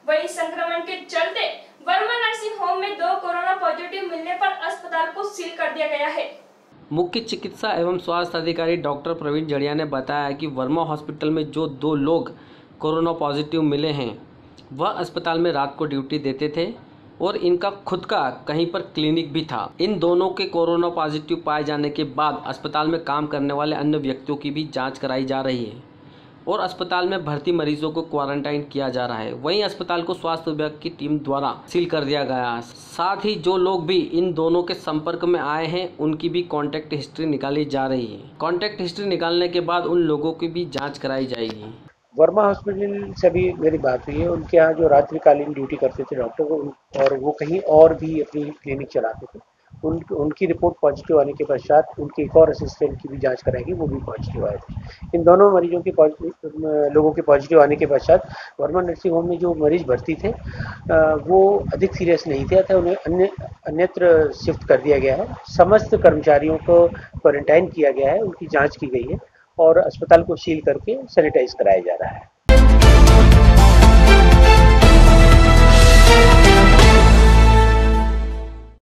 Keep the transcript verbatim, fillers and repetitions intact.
वहीं संक्रमण के चलते वर्मा नर्सिंग होम में दो कोरोना पॉजिटिव मिलने पर अस्पताल को सील कर दिया गया है। मुख्य चिकित्सा एवं स्वास्थ्य अधिकारी डॉक्टर प्रवीण जड़िया ने बताया कि वर्मा हॉस्पिटल में जो दो लोग कोरोना पॉजिटिव मिले हैं वह अस्पताल में रात को ड्यूटी देते थे और इनका खुद का कहीं पर क्लिनिक भी था। इन दोनों के कोरोना पॉजिटिव पाए जाने के बाद अस्पताल में काम करने वाले अन्य व्यक्तियों की भी जांच कराई जा रही है और अस्पताल में भर्ती मरीजों को क्वारंटाइन किया जा रहा है। वहीं अस्पताल को स्वास्थ्य विभाग की टीम द्वारा सील कर दिया गया है। साथ ही जो लोग भी इन दोनों के संपर्क में आए हैं उनकी भी कॉन्टैक्ट हिस्ट्री निकाली जा रही है। कॉन्टैक्ट हिस्ट्री निकालने के बाद उन लोगों की भी जाँच कराई जाएगी। वर्मा हॉस्पिटल से भी मेरी बात हुई है। उनके यहाँ जो रात्रिकालीन ड्यूटी करते थे डॉक्टर और वो कहीं और भी अपनी क्लिनिक चलाते थे, उन उनकी रिपोर्ट पॉजिटिव आने के पश्चात उनके एक और असिस्टेंट की भी जांच कराएगी, वो भी पॉजिटिव आए थे। इन दोनों मरीजों के पॉजिटिव लोगों के पॉजिटिव आने के पश्चात वर्मा नर्सिंग होम में जो मरीज भर्ती थे वो अधिक सीरियस नहीं थे, अतः उन्हें अन्य अन्यत्र शिफ्ट कर दिया गया है। समस्त कर्मचारियों को क्वारंटाइन किया गया है, उनकी जाँच की गई है और अस्पताल को सील करके सैनिटाइज कराया जा रहा है।